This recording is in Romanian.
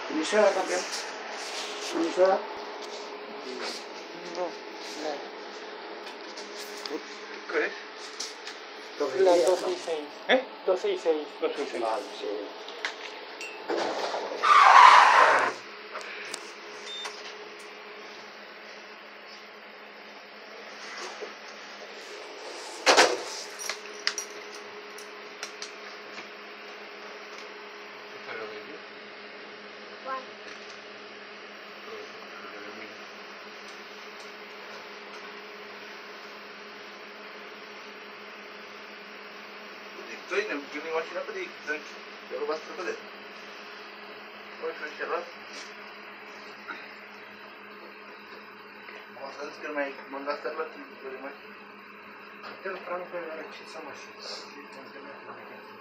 Timișoara campion? Timișoara? Nu. Care? La 266. Eh? 266. 266. La 6. Doi, ne gândim mașina pe de aici, pe robastră pe de. Oi, că ăștia las. Am să zic că mai mânga asta la timp, pe de mașină. Te-l francă, ce să mașină.